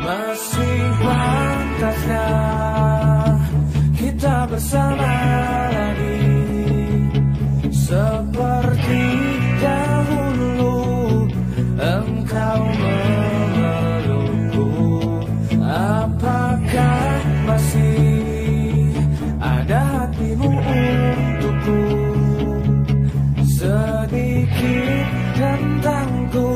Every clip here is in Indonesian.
Masih pantaskah kita bersama lagi seperti dahulu engkau memelukku? Apakah masih ada hatimu untukku? Sedikit tentangku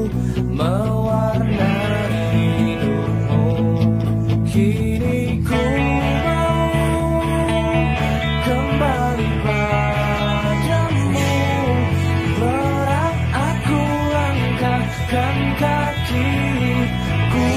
mewarnai hidupmu. Kini ku mau kembali padamu. Berat aku langkahkan kakiku.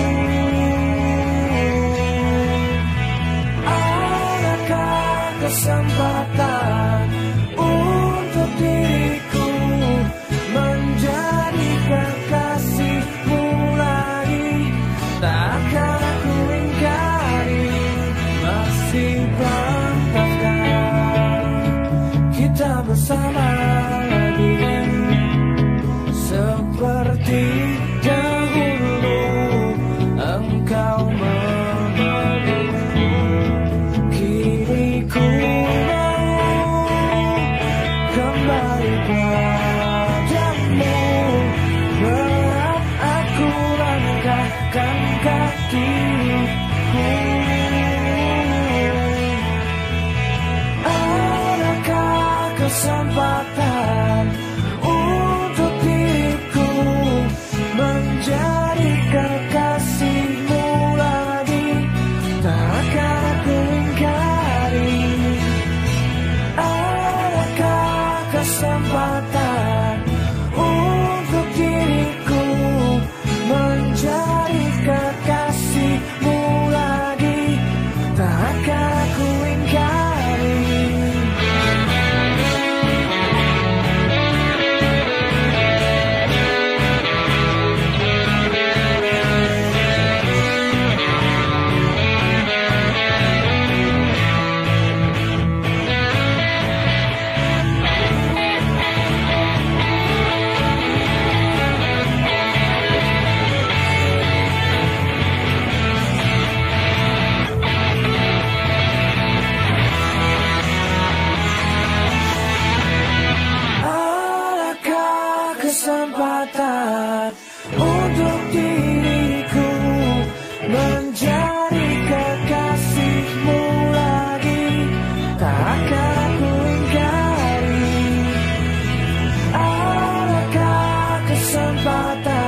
Adakah kesempatan untuk diriku menjadi kekasihmu lagi? Takkan aku ingkari. Masih pantaskah kita bersama lagi seperti dahulu engkau memelukku? Kini ku mau kembali padamu. Berat aku langkahkan kakiku. Adakah kesempatan untuk diriku menjadi kekasihmu lagi? Takkan aku ingkari. Adakah kesempatan untuk diriku menjadi kekasihmu lagi? Takkan aku ingkari. Adakah kesempatan untuk diriku menjadi kekasihmu lagi? Takkan aku ingkari. Adakah kesempatan